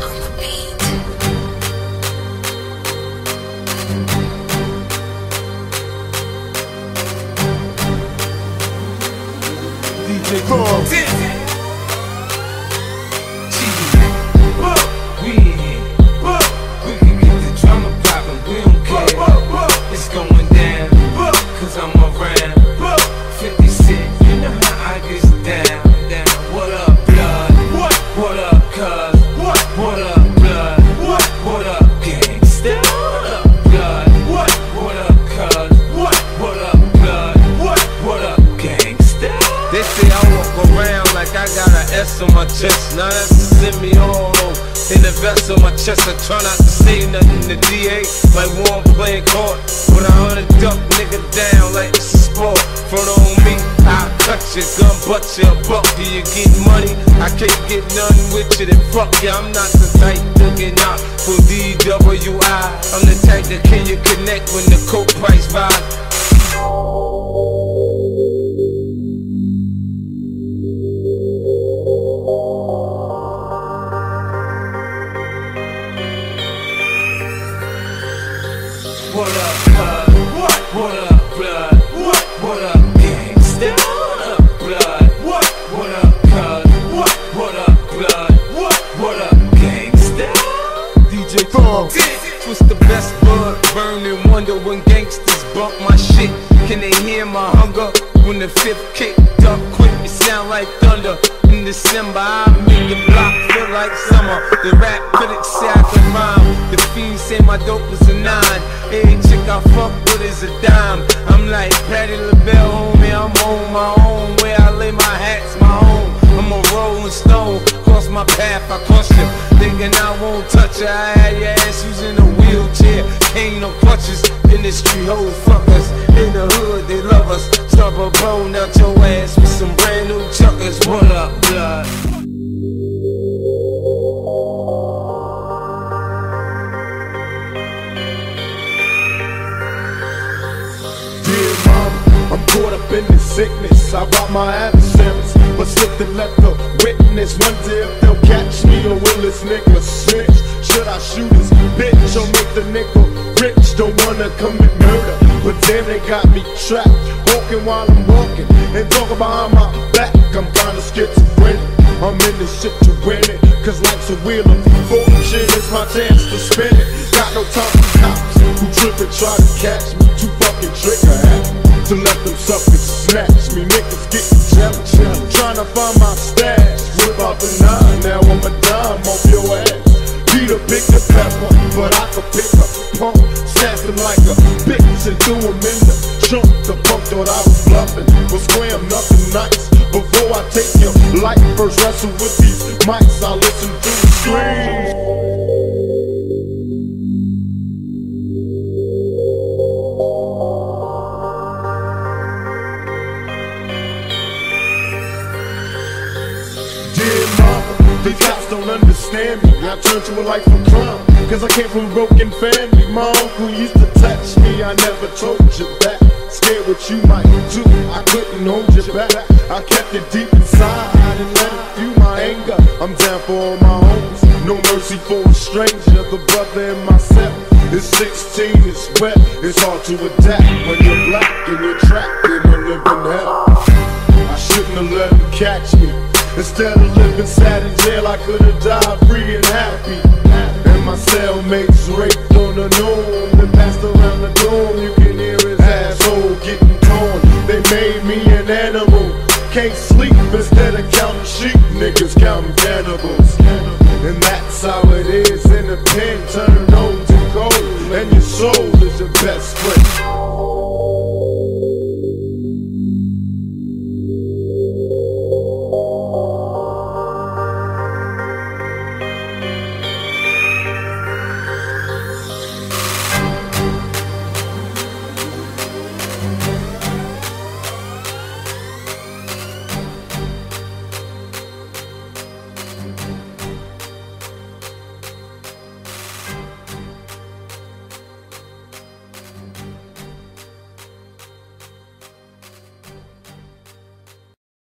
on the beat. DJ Carl. We in here. We can get the drama poppin', we don't care. It's going down, cause I'm around. 50 Cent, you know how I get down. What up, blood? What up, cuz? What up, blood? What up, gangsta? What up, blood? What up, cuz? What up, blood? What up, gangsta? They say I walk around like I got an S on my chest. Now that's to send me all over. In the vest on my chest, I try not to say nothing to DA. Like one playing court, but I hunt a duck nigga down like it's a sport. Front on me, I'll cut your gun, butt you a buck. Do you get money? I can't get nothing with you, then fuck you. I'm not the type to get out for DWI. I'm the type that can you connect when the coke price rise. What up, cuz? What up, blood? What up, gangsta? What up, blood? What up, cuz? What up, blood? What up, gangsta? DJ Carl. What's the best bud? Burning wonder when gangsters bump my shit. Can they hear my hunger? When the fifth kick up quick, it sound like thunder. In December, I make the block feel like summer. The rap critics say I can rhyme. The fiends say my dope is a 9. Every chick I fuck with is a dime. I'm like Patti LaBelle, homie, I'm on my own. Where I lay my hat's my home. I'm a rolling stone, cross my path, I cross you. Thinking I won't touch you, I had your ass using a wheelchair. Ain't no crutches, industry hoes fuck us. In the hood, they love us. Stop a bone out your ass with some brand new chuckers. What up, blood? Dear mama, I'm caught up in this sickness. I robbed my adversaries, but slipped and left the witness. Wonder if they'll catch me or will this nigga snitch? Should I shoot this bitch or make the nigga rich? Don't wanna commit murder, but damn they got me trapped. Walking while I'm walking and talking behind my back. I'm kinda schizophrenic. I'm in this shit to win it, cause life's a wheel of fortune. It's my chance to spin it. Got no time for cops who trip and try to catch me. Too fucking trigger happy to let them suckers snatch me. Niggas getting jealous, trying to find my stash. Whip out the 9, now I'm a dime off your ass. Peter pick the pepper, but I could pick up a pump. Snatch him like a bitch and threw him in the trunk. The punk thought I was bluffing, but scram nothing nice. Before I take your life, first wrestle with these mics. I listen to the screams. Dear mama, these cops don't understand me. I turned to a life of crime, cause I came from a broken family. My uncle used to touch me, I never told you that. Scared what you might do, I couldn't hold you back. I kept it deep inside and let it fuel my anger. I'm down for all my homies, no mercy for a stranger. The brother in myself is 16, it's wet, it's hard to adapt when you're black and you're trapped in a living hell. I shouldn't have let him catch me. Instead of living sad in jail, I could have died free and happy. And my cellmates raped on the norm. They passed around the dorm, you can hear his asshole getting torn. They made me an animal, can't sleep instead of counting sheep. Niggas counting cannibals. And that's how it is in the pen, turn on to gold. And your soul is your best friend.